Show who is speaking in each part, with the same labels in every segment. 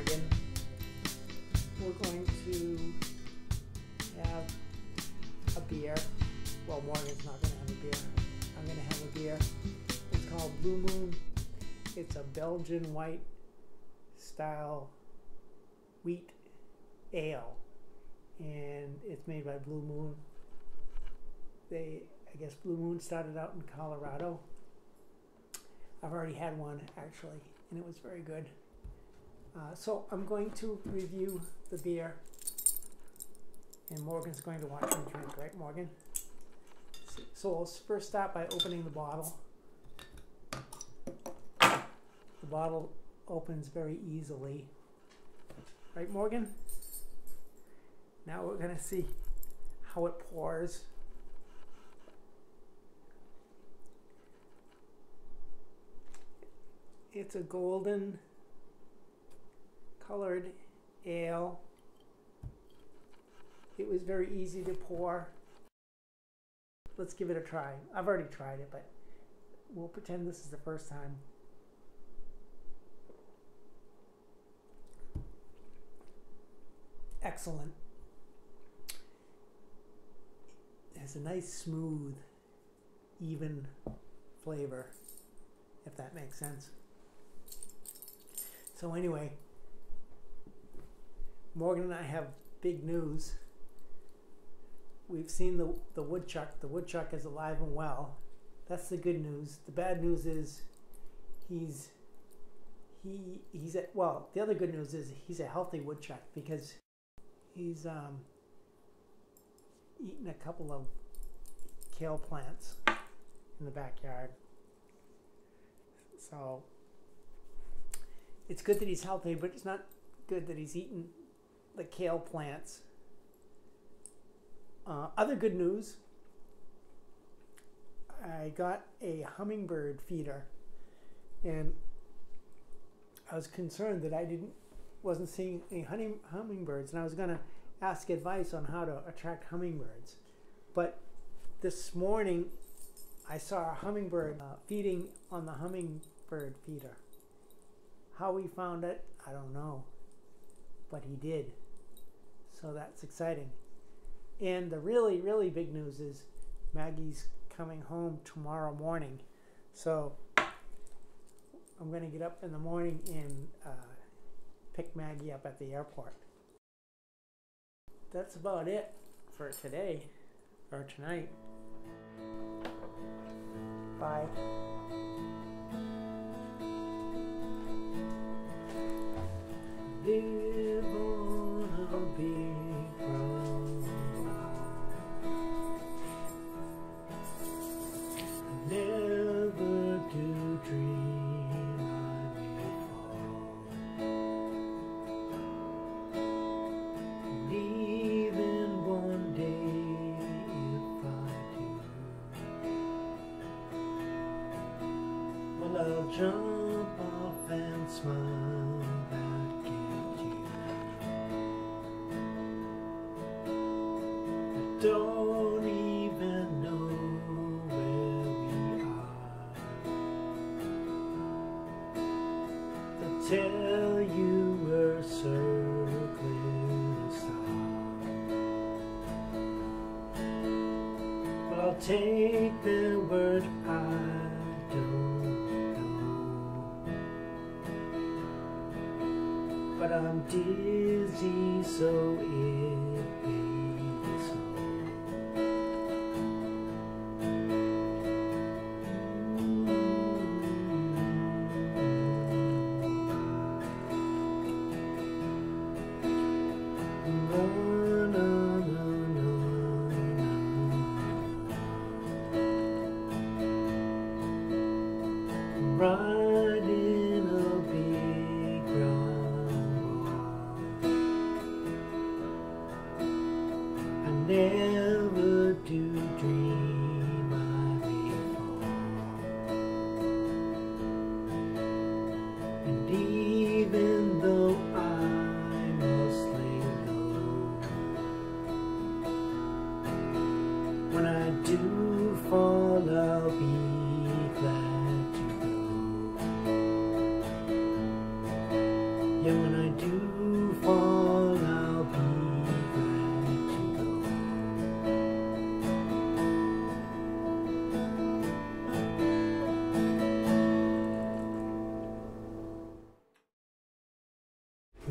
Speaker 1: Morgan. We're going to have a beer. Well, Morgan's not going to have a beer. I'm going to have a beer. It's called Blue Moon. It's a Belgian white style wheat ale, and it's made by Blue Moon. I guess Blue Moon started out in Colorado. I've already had one actually, and it was very good. So I'm going to review the beer, and Morgan's going to watch me drink, right, Morgan? So we'll first start by opening the bottle. The bottle opens very easily, right, Morgan? Now we're going to see how it pours. It's a golden colored ale. It was very easy to pour. Let's give it a try. I've already tried it, but we'll pretend this is the first time. Excellent. It has a nice, smooth, even flavor, if that makes sense. So anyway, Morgan and I have big news. We've seen the woodchuck. The woodchuck is alive and well. That's the good news. The bad news is well, the other good news is he's a healthy woodchuck because he's eaten a couple of kale plants in the backyard. So it's good that he's healthy, but it's not good that he's eaten the kale plants. Other good news, I got a hummingbird feeder, and I was concerned that I wasn't seeing any hummingbirds, and I was going to ask advice on how to attract hummingbirds. But this morning, I saw a hummingbird feeding on the hummingbird feeder. How he found it, I don't know, but he did. So that's exciting. And the really, really big news is Maggie's coming home tomorrow morning. So I'm going to get up in the morning and pick Maggie up at the airport. That's about it for today, or tonight. Bye. Live on a big road. I never do dream I may fall. And even one day, if I do, well, I'll jump off and smile back at you. I don't even know where we are. They'll tell you we're circling a star. But I'll take their word, I don't know. But I'm dizzy, so it may be so. Riding a big round wall.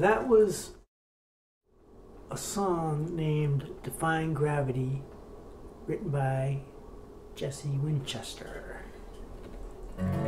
Speaker 1: that was a song named Defying Gravity, written by Jesse Winchester.